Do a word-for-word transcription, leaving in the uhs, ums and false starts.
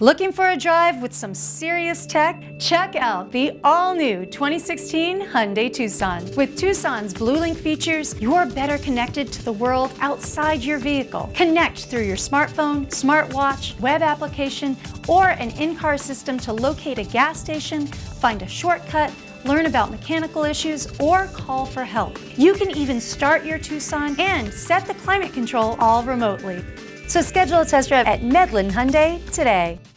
Looking for a drive with some serious tech? Check out the all-new twenty sixteen Hyundai Tucson. With Tucson's BlueLink features, you're better connected to the world outside your vehicle. Connect through your smartphone, smartwatch, web application, or an in-car system to locate a gas station, find a shortcut, learn about mechanical issues, or call for help. You can even start your Tucson and set the climate control all remotely. So schedule a test drive at Medlin Hyundai today.